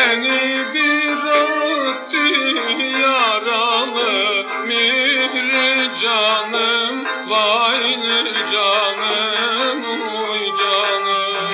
Beni bir öptü yaralı mihri canım, vaylı canım, uy canım.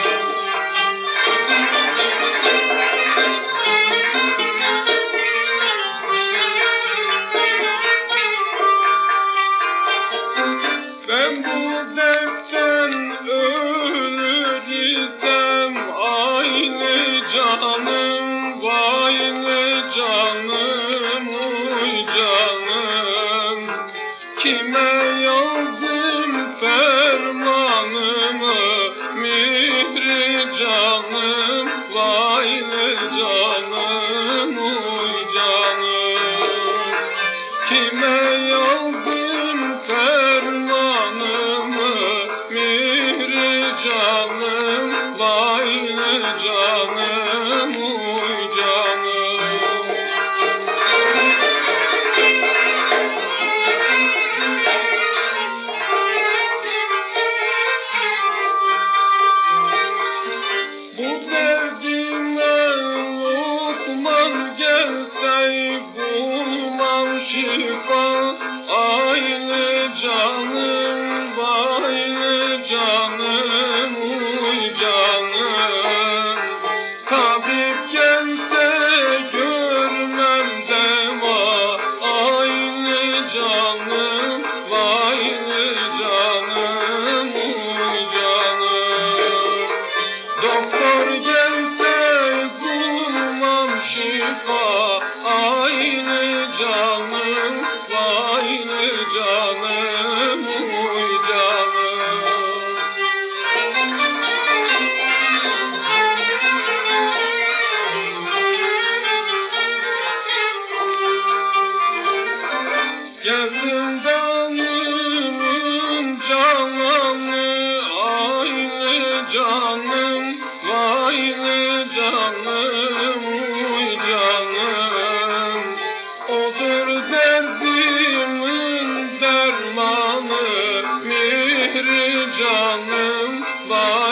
Ben bu dertten ölür isem aynı canım, vaylı canım, uy canım. Kime yazdım fermanımı, mihri canım, vaylı canım, uy canım. Kime yazdım fermanımı, mihri canım, vaylı canım, uy canım. Bu derdime Lokman gelse bulmam şifa, aynı canım, vaylı canım, uy canım. Tabip gelse görmem deva, aynı canım, vaylı canım, uy canım. Doktor gelse bulmam şifa, aynı canım, vaylı canım, uy canım. Geldim canımın cananı, aynı canım, vaylı canım, uy canım. Odur derdimin dermanı, mihri canım, vaylı